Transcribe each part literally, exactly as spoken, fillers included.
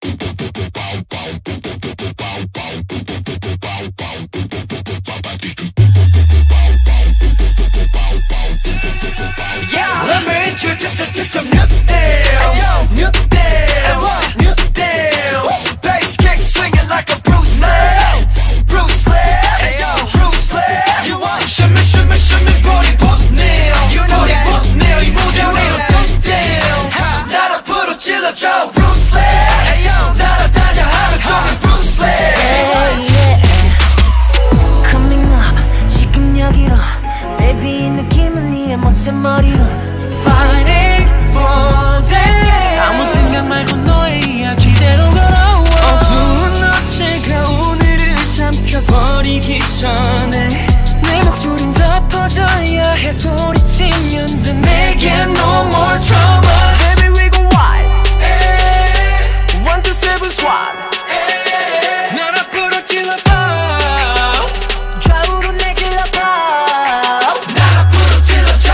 Let me introduce you to some new deals, new deals, new deals. Bass kick swinging like a Bruce Lee, Bruce Lee, Bruce Lee. You want shimmy, shimmy, shimmy, body pop nail. You know that pop nail, 이 무대 위로 top down. 나를 부르질러줘 Bruce Lee, 날아다녀 하루 종일 Bruce Lee. Coming up, 지금 여기로, baby 이 느낌은 네의 멋진 머리로. Fighting for day. 아무 생각 말고 너의 이야기대로 걸어와. 어두운 어제가 오늘을 삼켜버리기 전에 내 목소린 더 퍼져야 해. 소리치면 돼. 내게 no more trauma. Baby we go wild. One two seven squad. 날 앞으로 찔러봐. 좌우로 내질러봐. 날 앞으로 찔러줘.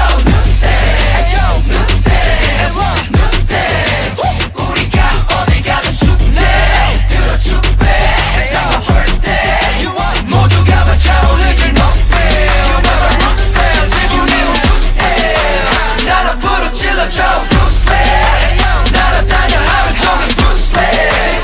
우리가 어딜 가든 축제 들어줄게. 다 birthday 모두가 맞춰오르지 높이. 지금 이 우주에 날 앞으로 찔러줘 Bruce Lee. 날아다녀 하루 종일 Bruce Lee.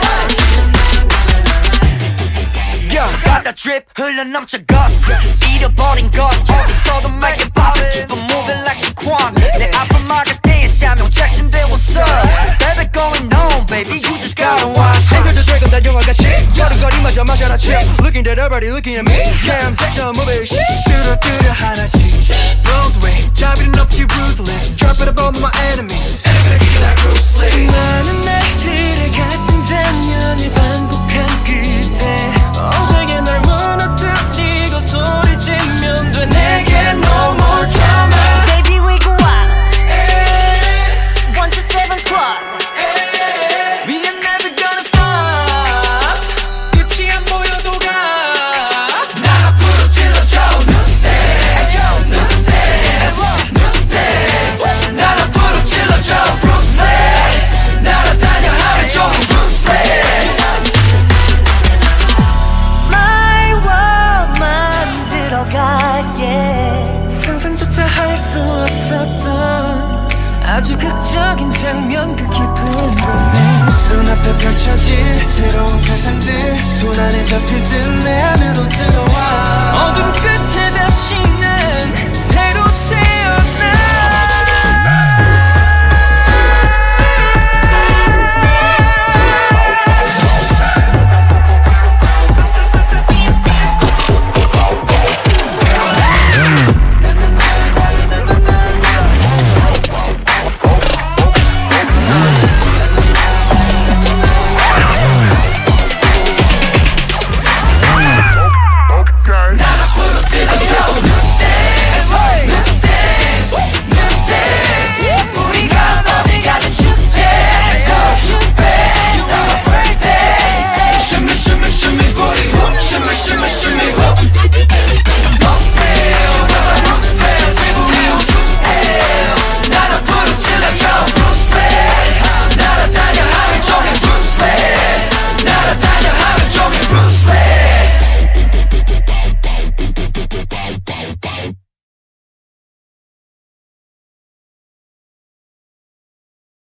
Yeah, got that drip 흘러넘쳐 guts. 잃어버린 것 어디서도 말게 봐도 Keep on moving like a quan. 내 앞을 막을 때에 Samuel Jackson 돼 what's up. Baby going on baby you just gotta watch. Enter the dragon 다 영화같이 거리거리마저 마셔라 chill. Looking at everybody looking at me. Yeah I'm set to move it. 뚜루뚜루 하나씩 Blows away 자비는 없이 ruthless. Drop it above my enemies. And I'm gonna give you that Bruce Lee. 수많은 날들의 같은 장면을 반복한 끝에 언제게 날 무너뜨리고 소리치면 돼. 내게 no more drama. Baby we go wild. One two seven squad. We are never gonna stop. 끝이 안 보여도 가. 날 앞으로 찔러줘 날 앞으로 찔러줘 Bruce Lee. 날아다녀 하루 종일 Bruce Lee. My world 만들어가 yeah. 상상조차 할 수 없었던 아주 극적인 장면 그 깊은 곳에 눈앞에 펼쳐질 새로운 세상들 손 안에 잡힐 듯 내 안으로 들어와. 어둠 끝에 다시 난 새로 태어나. 날